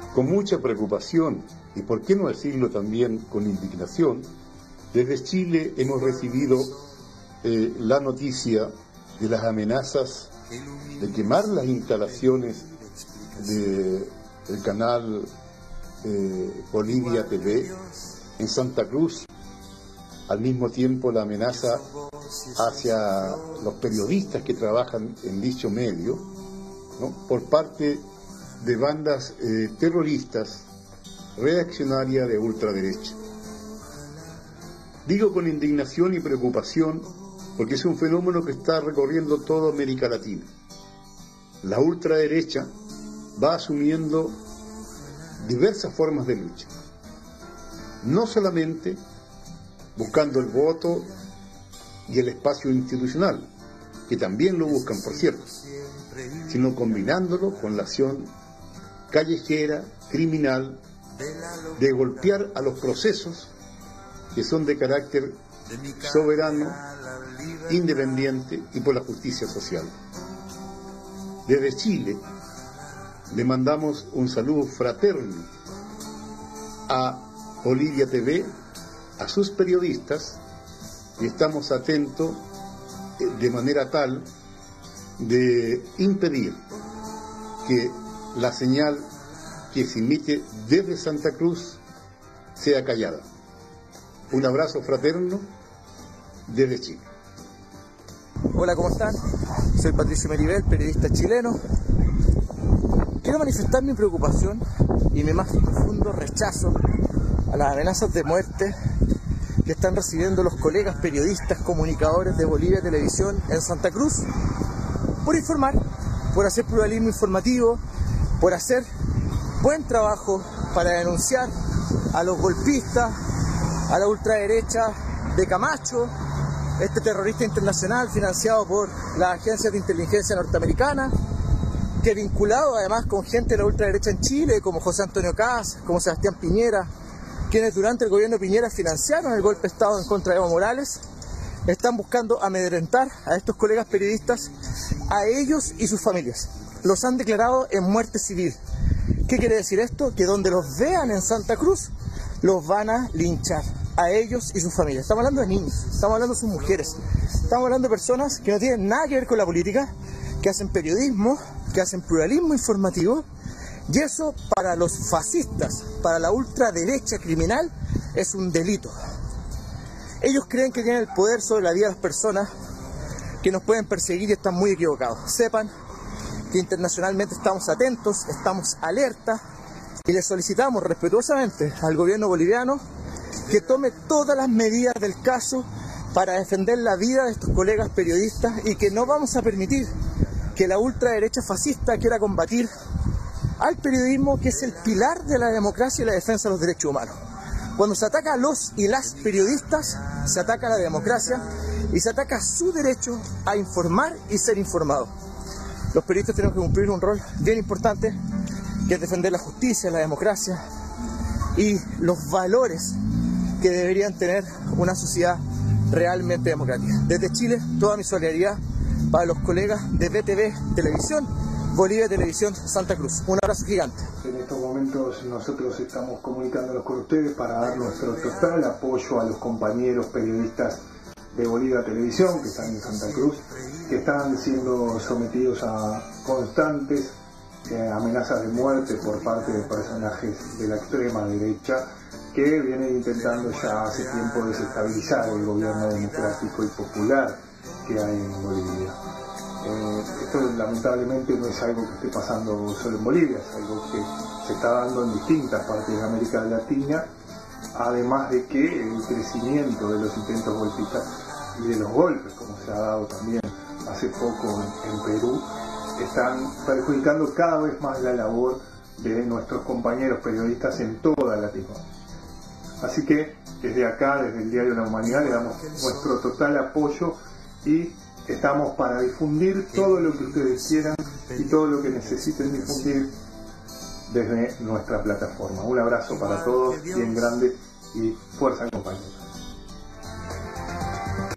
Con mucha preocupación, y por qué no decirlo también con indignación, desde Chile hemos recibido la noticia de las amenazas de quemar las instalaciones del canal Bolivia TV en Santa Cruz. Al mismo tiempo la amenaza hacia los periodistas que trabajan en dicho medio, ¿no?, por parte de bandas terroristas reaccionarias de ultraderecha. Digo con indignación y preocupación porque es un fenómeno que está recorriendo toda América Latina. La ultraderecha va asumiendo diversas formas de lucha, no solamente buscando el voto y el espacio institucional, que también lo buscan, por cierto, sino combinándolo con la acción callejera, criminal, de golpear a los procesos que son de carácter soberano, independiente y por la justicia social. Desde Chile le mandamos un saludo fraterno a Bolivia TV, a sus periodistas, y estamos atentos de manera tal de impedir que la señal que se emite desde Santa Cruz sea callada. Un abrazo fraterno desde Chile. Hola, ¿cómo están? Soy Patricio Meribel, periodista chileno. Quiero manifestar mi preocupación y mi más profundo rechazo a las amenazas de muerte que están recibiendo los colegas periodistas comunicadores de Bolivia Televisión en Santa Cruz por informar, por hacer pluralismo informativo, por hacer buen trabajo para denunciar a los golpistas, a la ultraderecha de Camacho, este terrorista internacional financiado por las agencias de inteligencia norteamericanas, que vinculado además con gente de la ultraderecha en Chile, como José Antonio Kast, como Sebastián Piñera, quienes durante el gobierno de Piñera financiaron el golpe de Estado en contra de Evo Morales, están buscando amedrentar a estos colegas periodistas, a ellos y sus familias. Los han declarado en muerte civil. ¿Qué quiere decir esto? Que donde los vean en Santa Cruz, los van a linchar, a ellos y sus familias. Estamos hablando de niños, estamos hablando de sus mujeres, estamos hablando de personas que no tienen nada que ver con la política, que hacen periodismo, que hacen pluralismo informativo, y eso para los fascistas, para la ultraderecha criminal, es un delito. Ellos creen que tienen el poder sobre la vida de las personas, que nos pueden perseguir, y están muy equivocados. Sepan que internacionalmente estamos atentos, estamos alerta, y le solicitamos respetuosamente al gobierno boliviano que tome todas las medidas del caso para defender la vida de estos colegas periodistas, y que no vamos a permitir que la ultraderecha fascista quiera combatir al periodismo, que es el pilar de la democracia y la defensa de los derechos humanos. Cuando se ataca a los y las periodistas, se ataca a la democracia y se ataca su derecho a informar y ser informado. Los periodistas tenemos que cumplir un rol bien importante, que es defender la justicia, la democracia y los valores que deberían tener una sociedad realmente democrática. Desde Chile, toda mi solidaridad para los colegas de BTV Televisión, Bolivia Televisión, Santa Cruz. Un abrazo gigante. En estos momentos nosotros estamos comunicándonos con ustedes para dar nuestro total apoyo a los compañeros periodistas de Bolivia Televisión que están en Santa Cruz, que están siendo sometidos a constantes amenazas de muerte por parte de personajes de la extrema derecha que vienen intentando ya hace tiempo desestabilizar el gobierno democrático y popular que hay en Bolivia. Esto lamentablemente no es algo que esté pasando solo en Bolivia, es algo que se está dando en distintas partes de América Latina, además de que el crecimiento de los intentos golpistas y de los golpes, como se ha dado también hace poco en Perú, están perjudicando cada vez más la labor de nuestros compañeros periodistas en toda Latinoamérica. Así que desde acá, desde el Diario de la Humanidad, le damos nuestro total apoyo y estamos para difundir todo lo que ustedes quieran y todo lo que necesiten difundir desde nuestra plataforma. Un abrazo para todos, bien grande, y fuerza, compañeros.